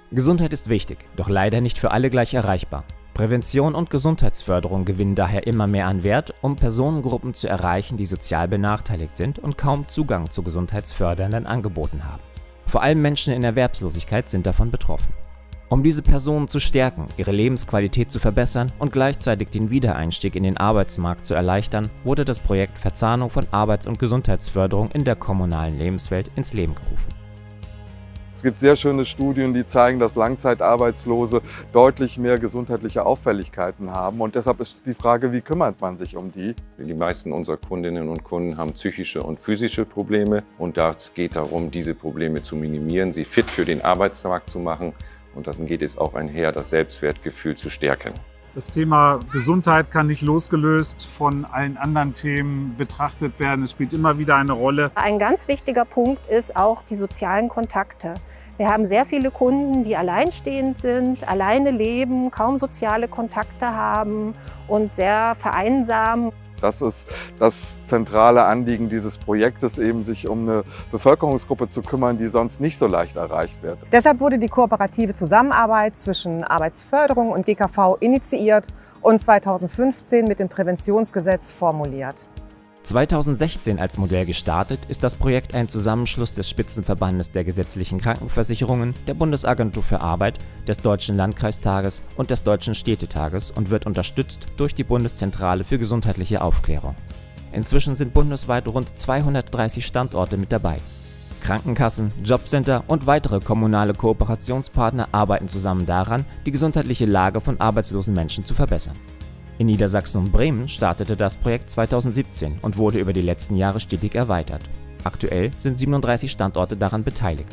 Gesundheit ist wichtig, doch leider nicht für alle gleich erreichbar. Prävention und Gesundheitsförderung gewinnen daher immer mehr an Wert, um Personengruppen zu erreichen, die sozial benachteiligt sind und kaum Zugang zu gesundheitsfördernden Angeboten haben. Vor allem Menschen in Erwerbslosigkeit sind davon betroffen. Um diese Personen zu stärken, ihre Lebensqualität zu verbessern und gleichzeitig den Wiedereinstieg in den Arbeitsmarkt zu erleichtern, wurde das Projekt Verzahnung von Arbeits- und Gesundheitsförderung in der kommunalen Lebenswelt ins Leben gerufen. Es gibt sehr schöne Studien, die zeigen, dass Langzeitarbeitslose deutlich mehr gesundheitliche Auffälligkeiten haben. Und deshalb ist die Frage, wie kümmert man sich um die? Die meisten unserer Kundinnen und Kunden haben psychische und physische Probleme. Und es geht darum, diese Probleme zu minimieren, sie fit für den Arbeitsmarkt zu machen. Und dann geht es auch einher, das Selbstwertgefühl zu stärken. Das Thema Gesundheit kann nicht losgelöst von allen anderen Themen betrachtet werden. Es spielt immer wieder eine Rolle. Ein ganz wichtiger Punkt ist auch die sozialen Kontakte. Wir haben sehr viele Kunden, die alleinstehend sind, alleine leben, kaum soziale Kontakte haben und sehr vereinsamen. Das ist das zentrale Anliegen dieses Projektes, eben sich um eine Bevölkerungsgruppe zu kümmern, die sonst nicht so leicht erreicht wird. Deshalb wurde die kooperative Zusammenarbeit zwischen Arbeitsförderung und GKV initiiert und 2015 mit dem Präventionsgesetz formuliert. 2016 als Modell gestartet, ist das Projekt ein Zusammenschluss des Spitzenverbandes der gesetzlichen Krankenversicherungen, der Bundesagentur für Arbeit, des Deutschen Landkreistages und des Deutschen Städtetages und wird unterstützt durch die Bundeszentrale für gesundheitliche Aufklärung. Inzwischen sind bundesweit rund 230 Standorte mit dabei. Krankenkassen, Jobcenter und weitere kommunale Kooperationspartner arbeiten zusammen daran, die gesundheitliche Lage von arbeitslosen Menschen zu verbessern. In Niedersachsen und Bremen startete das Projekt 2017 und wurde über die letzten Jahre stetig erweitert. Aktuell sind 37 Standorte daran beteiligt.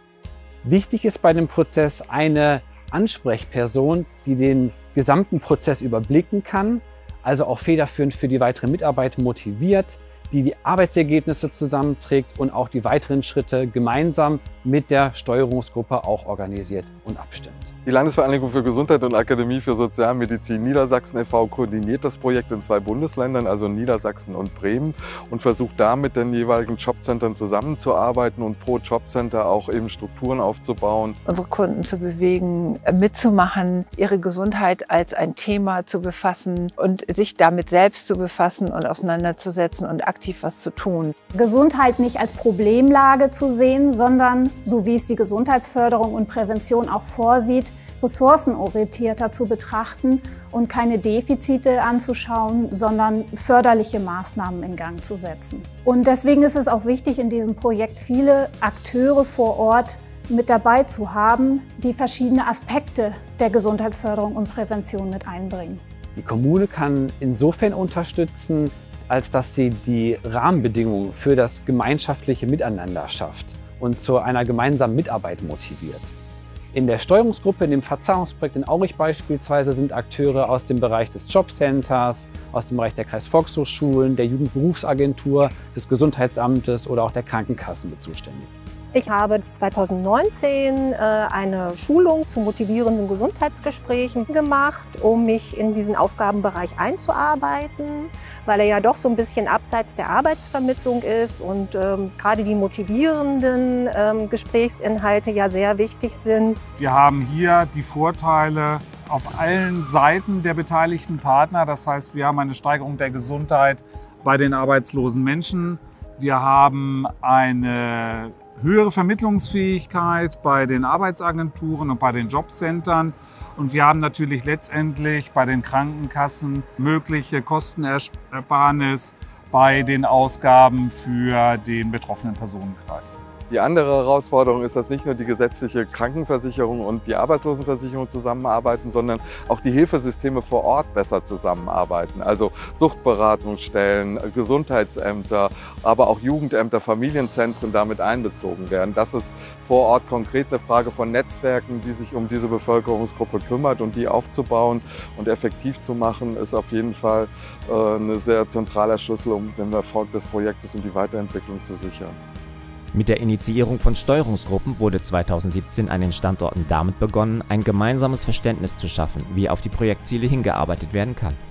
Wichtig ist bei dem Prozess eine Ansprechperson, die den gesamten Prozess überblicken kann, also auch federführend für die weitere Mitarbeit motiviert, die die Arbeitsergebnisse zusammenträgt und auch die weiteren Schritte gemeinsam mit der Steuerungsgruppe auch organisiert und abstimmt. Die Landesvereinigung für Gesundheit und Akademie für Sozialmedizin Niedersachsen e.V. koordiniert das Projekt in 2 Bundesländern, also Niedersachsen und Bremen, und versucht da mit den jeweiligen Jobcentern zusammenzuarbeiten und pro Jobcenter auch eben Strukturen aufzubauen. Unsere Kunden zu bewegen, mitzumachen, ihre Gesundheit als ein Thema zu befassen und sich damit selbst zu befassen und auseinanderzusetzen und aktiv was zu tun. Gesundheit nicht als Problemlage zu sehen, sondern, so wie es die Gesundheitsförderung und Prävention auch vorsieht, ressourcenorientierter zu betrachten und keine Defizite anzuschauen, sondern förderliche Maßnahmen in Gang zu setzen. Und deswegen ist es auch wichtig, in diesem Projekt viele Akteure vor Ort mit dabei zu haben, die verschiedene Aspekte der Gesundheitsförderung und Prävention mit einbringen. Die Kommune kann insofern unterstützen, als dass sie die Rahmenbedingungen für das gemeinschaftliche Miteinander schafft und zu einer gemeinsamen Mitarbeit motiviert. In der Steuerungsgruppe, in dem Verzahnungsprojekt in Aurich beispielsweise, sind Akteure aus dem Bereich des Jobcenters, aus dem Bereich der Kreisvolkshochschulen, der Jugendberufsagentur, des Gesundheitsamtes oder auch der Krankenkassen mit zuständig. Ich habe 2019 eine Schulung zu motivierenden Gesundheitsgesprächen gemacht, um mich in diesen Aufgabenbereich einzuarbeiten, weil er ja doch so ein bisschen abseits der Arbeitsvermittlung ist und gerade die motivierenden Gesprächsinhalte ja sehr wichtig sind. Wir haben hier die Vorteile auf allen Seiten der beteiligten Partner. Das heißt, wir haben eine Steigerung der Gesundheit bei den arbeitslosen Menschen. Wir haben eine höhere Vermittlungsfähigkeit bei den Arbeitsagenturen und bei den Jobcentern. Und wir haben natürlich letztendlich bei den Krankenkassen mögliche Kostenersparnis bei den Ausgaben für den betroffenen Personenkreis. Die andere Herausforderung ist, dass nicht nur die gesetzliche Krankenversicherung und die Arbeitslosenversicherung zusammenarbeiten, sondern auch die Hilfesysteme vor Ort besser zusammenarbeiten. Also Suchtberatungsstellen, Gesundheitsämter, aber auch Jugendämter, Familienzentren damit einbezogen werden. Das ist vor Ort konkret eine Frage von Netzwerken, die sich um diese Bevölkerungsgruppe kümmert, und die aufzubauen und effektiv zu machen, ist auf jeden Fall ein sehr zentraler Schlüssel, um den Erfolg des Projektes und die Weiterentwicklung zu sichern. Mit der Initiierung von Steuerungsgruppen wurde 2017 an den Standorten damit begonnen, ein gemeinsames Verständnis zu schaffen, wie auf die Projektziele hingearbeitet werden kann.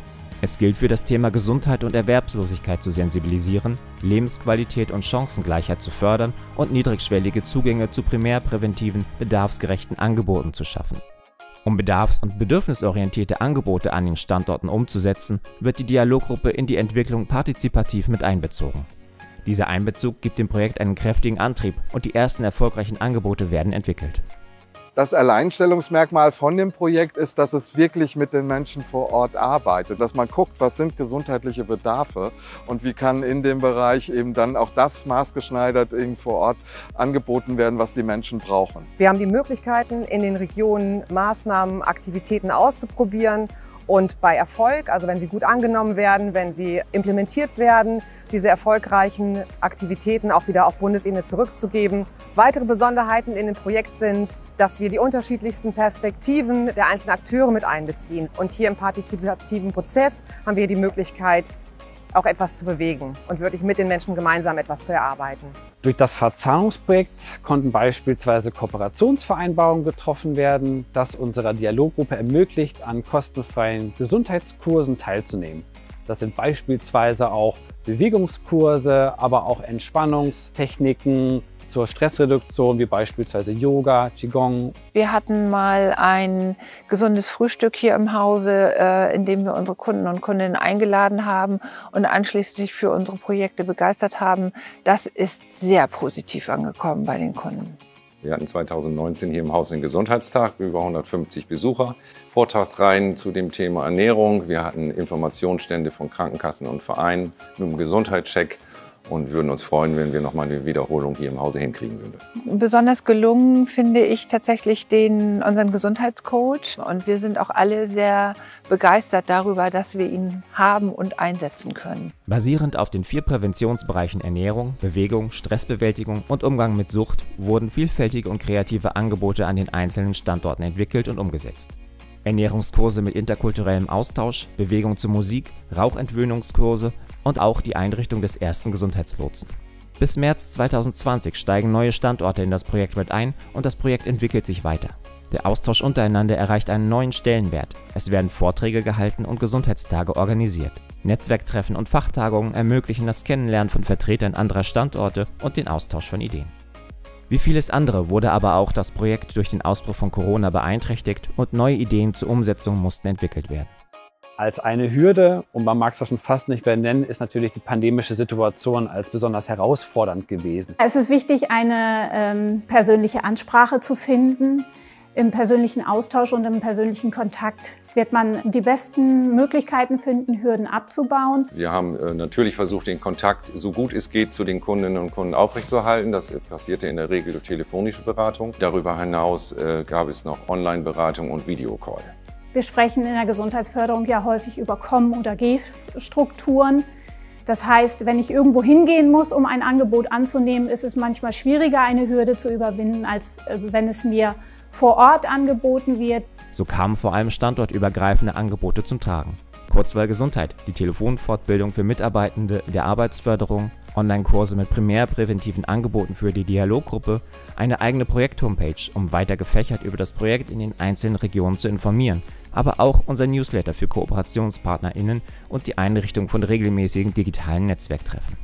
Es gilt für das Thema Gesundheit und Erwerbslosigkeit zu sensibilisieren, Lebensqualität und Chancengleichheit zu fördern und niedrigschwellige Zugänge zu primärpräventiven, bedarfsgerechten Angeboten zu schaffen. Um bedarfs- und bedürfnisorientierte Angebote an den Standorten umzusetzen, wird die Dialoggruppe in die Entwicklung partizipativ mit einbezogen. Dieser Einbezug gibt dem Projekt einen kräftigen Antrieb und die ersten erfolgreichen Angebote werden entwickelt. Das Alleinstellungsmerkmal von dem Projekt ist, dass es wirklich mit den Menschen vor Ort arbeitet, dass man guckt, was sind gesundheitliche Bedarfe und wie kann in dem Bereich eben dann auch das maßgeschneidert vor Ort angeboten werden, was die Menschen brauchen. Wir haben die Möglichkeiten, in den Regionen Maßnahmen, Aktivitäten auszuprobieren und bei Erfolg, also wenn sie gut angenommen werden, wenn sie implementiert werden, diese erfolgreichen Aktivitäten auch wieder auf Bundesebene zurückzugeben. Weitere Besonderheiten in dem Projekt sind, dass wir die unterschiedlichsten Perspektiven der einzelnen Akteure mit einbeziehen. Und hier im partizipativen Prozess haben wir die Möglichkeit, auch etwas zu bewegen und wirklich mit den Menschen gemeinsam etwas zu erarbeiten. Durch das Verzahnungsprojekt konnten beispielsweise Kooperationsvereinbarungen getroffen werden, das unserer Dialoggruppe ermöglicht, an kostenfreien Gesundheitskursen teilzunehmen. Das sind beispielsweise auch Bewegungskurse, aber auch Entspannungstechniken zur Stressreduktion, wie beispielsweise Yoga, Qigong. Wir hatten mal ein gesundes Frühstück hier im Hause, in dem wir unsere Kunden und Kundinnen eingeladen haben und anschließend sich für unsere Projekte begeistert haben. Das ist sehr positiv angekommen bei den Kunden. Wir hatten 2019 hier im Haus den Gesundheitstag, über 150 Besucher, Vortragsreihen zu dem Thema Ernährung. Wir hatten Informationsstände von Krankenkassen und Vereinen mit einem Gesundheitscheck und würden uns freuen, wenn wir nochmal eine Wiederholung hier im Hause hinkriegen würden. Besonders gelungen finde ich tatsächlich unseren Gesundheitscoach. Und wir sind auch alle sehr begeistert darüber, dass wir ihn haben und einsetzen können. Basierend auf den 4 Präventionsbereichen Ernährung, Bewegung, Stressbewältigung und Umgang mit Sucht wurden vielfältige und kreative Angebote an den einzelnen Standorten entwickelt und umgesetzt. Ernährungskurse mit interkulturellem Austausch, Bewegung zur Musik, Rauchentwöhnungskurse und auch die Einrichtung des ersten Gesundheitslotsen. Bis März 2020 steigen neue Standorte in das Projekt mit ein und das Projekt entwickelt sich weiter. Der Austausch untereinander erreicht einen neuen Stellenwert. Es werden Vorträge gehalten und Gesundheitstage organisiert. Netzwerktreffen und Fachtagungen ermöglichen das Kennenlernen von Vertretern anderer Standorte und den Austausch von Ideen. Wie vieles andere wurde aber auch das Projekt durch den Ausbruch von Corona beeinträchtigt und neue Ideen zur Umsetzung mussten entwickelt werden. Als eine Hürde, und man mag es schon fast nicht mehr nennen, ist natürlich die pandemische Situation als besonders herausfordernd gewesen. Es ist wichtig, eine persönliche Ansprache zu finden. Im persönlichen Austausch und im persönlichen Kontakt wird man die besten Möglichkeiten finden, Hürden abzubauen. Wir haben natürlich versucht, den Kontakt so gut es geht zu den Kundinnen und Kunden aufrechtzuerhalten. Das passierte in der Regel durch telefonische Beratung. Darüber hinaus gab es noch Online-Beratung und Videocall. Wir sprechen in der Gesundheitsförderung ja häufig über Komm- oder Geh-Strukturen. Das heißt, wenn ich irgendwo hingehen muss, um ein Angebot anzunehmen, ist es manchmal schwieriger, eine Hürde zu überwinden, als wenn es mir vor Ort angeboten wird. So kamen vor allem standortübergreifende Angebote zum Tragen. Kurzwahl Gesundheit, die Telefonfortbildung für Mitarbeitende der Arbeitsförderung, Online-Kurse mit primärpräventiven Angeboten für die Dialoggruppe, eine eigene Projekt-Homepage, um weiter gefächert über das Projekt in den einzelnen Regionen zu informieren, aber auch unser Newsletter für KooperationspartnerInnen und die Einrichtung von regelmäßigen digitalen Netzwerktreffen.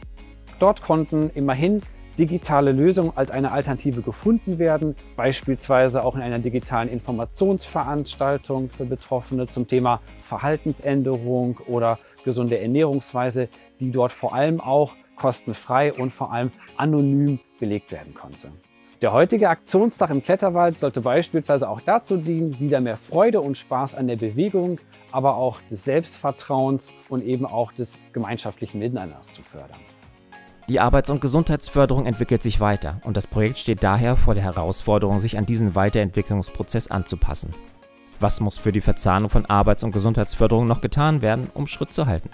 Dort konnten immerhin digitale Lösungen als eine Alternative gefunden werden, beispielsweise auch in einer digitalen Informationsveranstaltung für Betroffene zum Thema Verhaltensänderung oder gesunde Ernährungsweise, die dort vor allem auch kostenfrei und vor allem anonym belegt werden konnte. Der heutige Aktionstag im Kletterwald sollte beispielsweise auch dazu dienen, wieder mehr Freude und Spaß an der Bewegung, aber auch des Selbstvertrauens und eben auch des gemeinschaftlichen Miteinanders zu fördern. Die Arbeits- und Gesundheitsförderung entwickelt sich weiter und das Projekt steht daher vor der Herausforderung, sich an diesen Weiterentwicklungsprozess anzupassen. Was muss für die Verzahnung von Arbeits- und Gesundheitsförderung noch getan werden, um Schritt zu halten?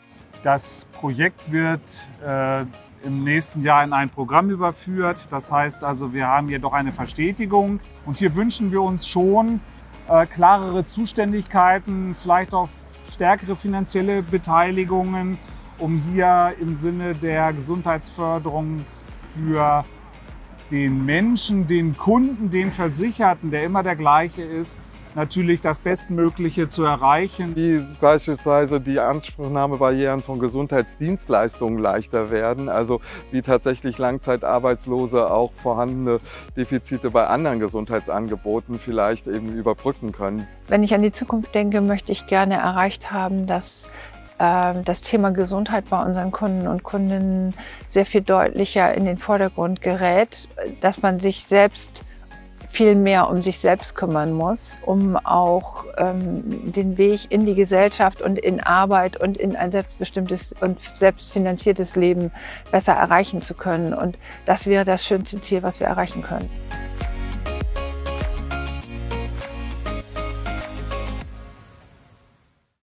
Das Projekt wird im nächsten Jahr in ein Programm überführt. Das heißt also, wir haben hier doch eine Verstetigung. Und hier wünschen wir uns schon klarere Zuständigkeiten, vielleicht auch stärkere finanzielle Beteiligungen, um hier im Sinne der Gesundheitsförderung für den Menschen, den Kunden, den Versicherten, der immer der gleiche ist, natürlich das Bestmögliche zu erreichen. Wie beispielsweise die Anspruchnahmebarrieren von Gesundheitsdienstleistungen leichter werden, also wie tatsächlich Langzeitarbeitslose auch vorhandene Defizite bei anderen Gesundheitsangeboten vielleicht eben überbrücken können. Wenn ich an die Zukunft denke, möchte ich gerne erreicht haben, dass das Thema Gesundheit bei unseren Kunden und Kundinnen sehr viel deutlicher in den Vordergrund gerät, dass man sich selbst viel mehr um sich selbst kümmern muss, um auch den Weg in die Gesellschaft und in Arbeit und in ein selbstbestimmtes und selbstfinanziertes Leben besser erreichen zu können. Und das wäre das schönste Ziel, was wir erreichen können.